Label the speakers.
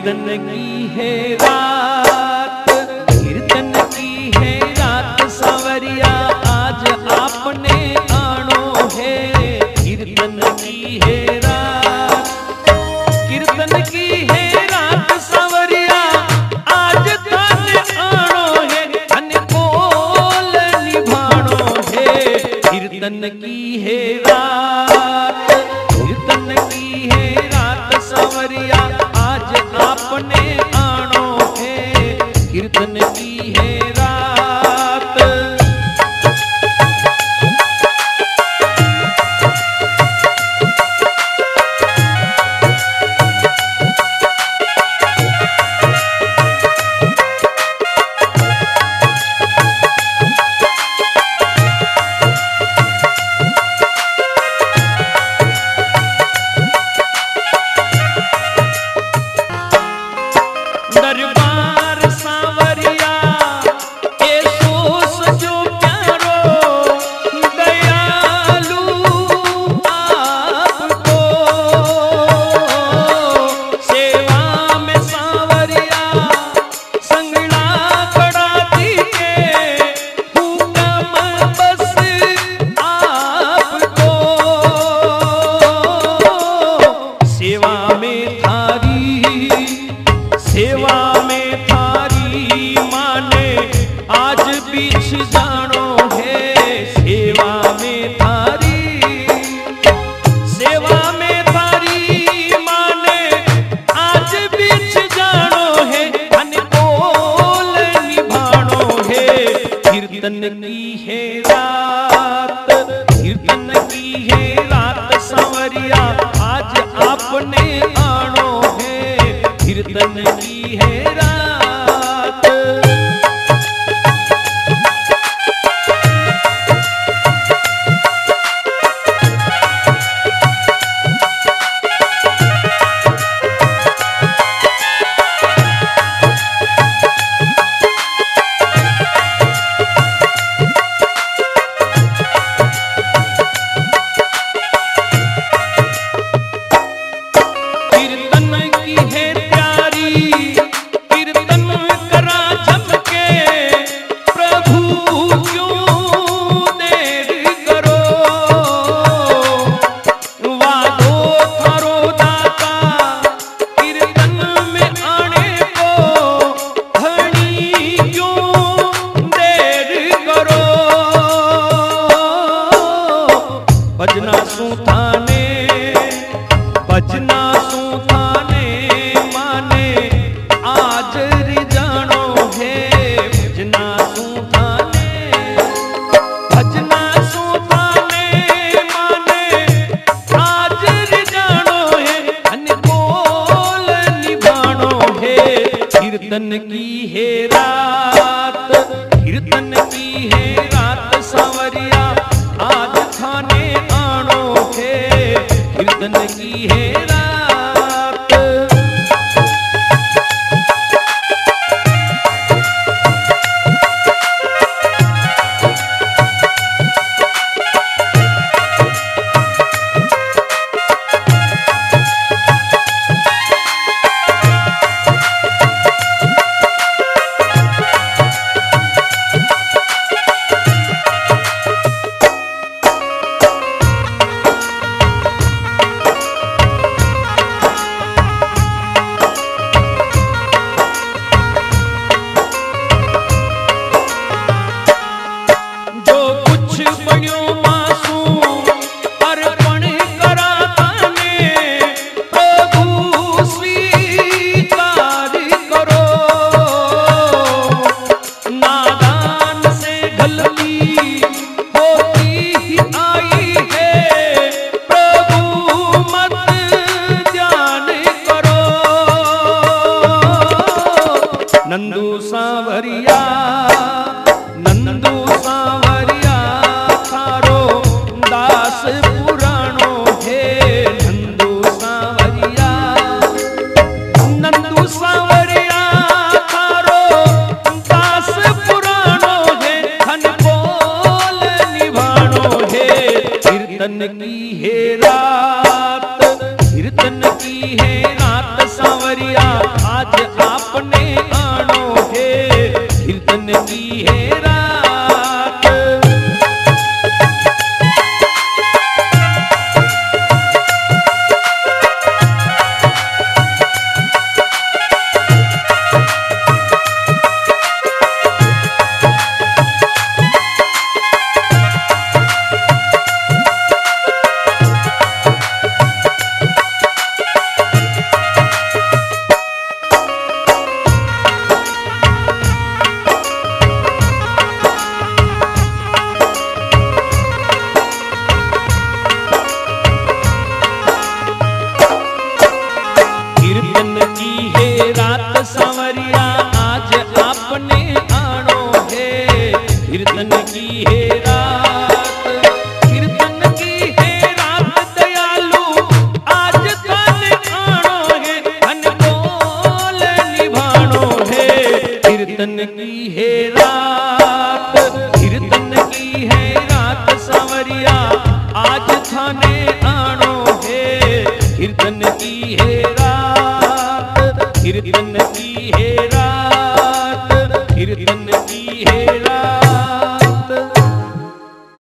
Speaker 1: कीर्तन की है रात, कीर्तन की है रात सांवरिया आज आपने आनो है। कीर्तन की है रात, कीर्तन की है रात सांवरिया आज थाने आनो है। अनमोल निभानो है। कीर्तन की है रात, कीर्तन की है रात सांवरिया आज आपने आनो है। कीर्तन की है रात। दरबार सांवरिया ऐसो सजो प्यारो दयालु आपको। सेवा में सांवरिया संगड़ा कड़ा दी के हुक्म बस आपको। सेवा में थारी, सेवा में थारी माने आज बीच जानो है। सेवा में थारी, सेवा में थारी माने आज बीच जानो है। अनमोल निभानो है। कीर्तन की है रात, कीर्तन की है रात सांवरिया आज आपने आनो है। कीर्तन की है रात। कीर्तन की है प्यारी, कीर्तन करा झमके। प्रभु क्यों देर करो, वादो थारो दाता कीर्तन में आने को। धनी क्यों देर करो, भजना सुथाने, भजना सुथाने माने आज रिजानो है। भजना सुथाने, भजना सुथाने माने आज रिजानो है। अनमोल निभानो है। कीर्तन की है रात, कीर्तन की है रात सांवरिया आज थाने आनो है। कीर्तन की है रात। नंदू सांवरिया, नंदू सांवरिया थारो दास पुराणो है। नंदू सांवरिया, नंदू सांवरिया थारो दास पुराणो है। अनमोल निभानो है। कीर्तन की है रात, कीर्तन की है रात सांवरिया सांवरिया आज आपने आनो है, कीर्तन की है रात। कीर्तन की है रात सांवरिया आज आपने आनो है, कीर्तन की है रात। कीर्तन की है रात दयालु आज थाने आनो है, अनमोल निभानो है, कीर्तन की है रात। कीर्तन की है रात सांवरिया आज थाने आनो